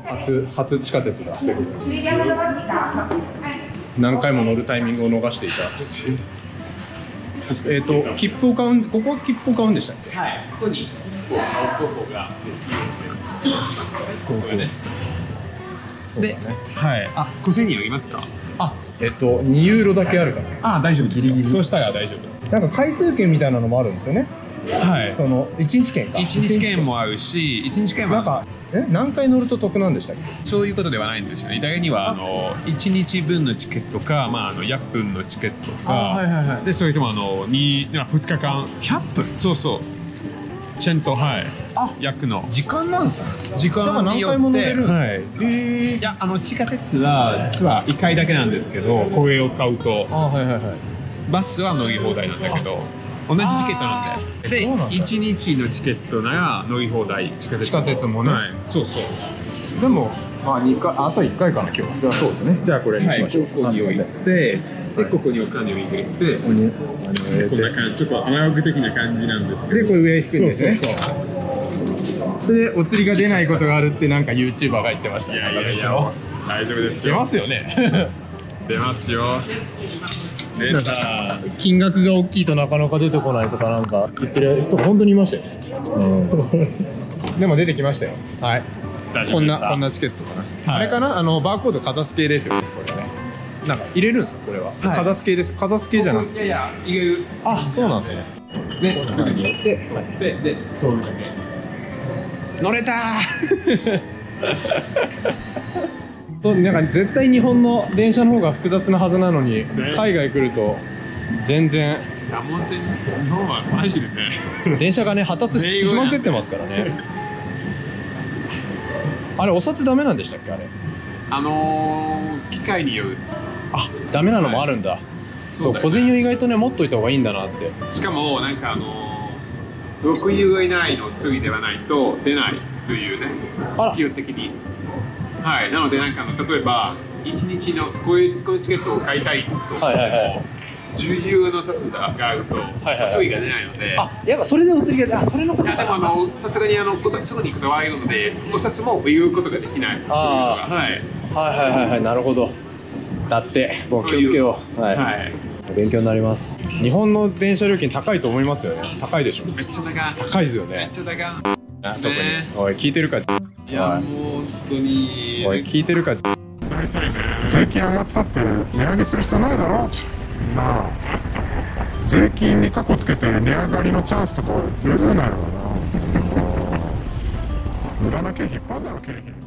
初地下鉄だ。何回も乗るタイミングを逃していた。切符を買うん、ここは切符を買うんでしたっけ？ はい、ここに買う方法がで、はい、あ、5000円ありますか？ あ、2ユーロだけあるから。 あ、大丈夫、 ギリギリ。 そうしたら大丈夫。 なんか回数券みたいなのもあるんですよね。 はい。 その1日券か。 1日券もあるし、1日券はなんか何回乗ると得なんでしたっけ？ そういうことではないんですよね。大概には1日分のチケットか、まあ約分のチケットか、 はいはいはい。 でそれとも2日間100分。そうそう。ちゃんとはい約の時間なんですね。 時間によって、 何回も乗れるんですか？ はい。いや地下鉄は実は1回だけなんですけど、これを買うと、 はいはいはい。 バスは乗り放題なんだけど、同じチケットなんで。で、1日のチケットなら乗り放題、地下鉄もね。はい、そうそう。 でもまあ2回、あと1回かな今日。じゃあそうですね。じゃあこれにしましょう。 ここに置いて、でここにお金を入れて、こんな感じ、ちょっとアナログ的な感じなんですけど。 でこれ上引くんですね。それでお釣りが出ないことがあるってなんか YouTuber が言ってました。 いや大丈夫ですよ。 出ますよね。 出ますよ。出た。 金額が大きいとなかなか出てこないとかなんか言ってる人本当にいましたよ。でも出てきましたよ。はい。こんなチケットかな。あれかな、バーコードかざす系ですよねこれね。なんか入れるんですかこれは。かざす系です。かざす系じゃなくて。 いや入れる。 あ、そうなんですね。 ですぐに寄ってで通るだけ。 乗れたー。なんか絶対日本の電車の方が複雑なはずなのに、海外来ると全然。 いや本当に日本はマジでね。 電車がね発達しまくってますからね。あれお札ダメなんでしたっけあれ？ 機械による。 あ、ダメなのもあるんだ。そう、小銭を意外とね持っといた方がいいんだなって。 しかもなんか6ユーロ以内の釣りではないと出ないというね、基本的に。はい、なのでなんか例えば1日のこういうチケットを買いたいと思っても、10ユーロの札があると釣りが出ないので。あ、やっぱそれでお釣りが、あ、それのことか。でもさすがにすぐに行くとはあるので、お札も言うことができない。はいはい、なるほど。だってもう気をつけよう。はい。勉強になります。日本の電車料金高いと思いますよね。高いでしょ。 めっちゃ高いですよね。 めっちゃ高い。 特に。おい聞いてるか。 いやもう本当に。 おい聞いてるか。 大体ね、税金上がったって値上げする必要ないだろ。なあ。税金にカコつけて値上がりのチャンスとか言うなよな。無駄な経費いっぱいあるだろ経費。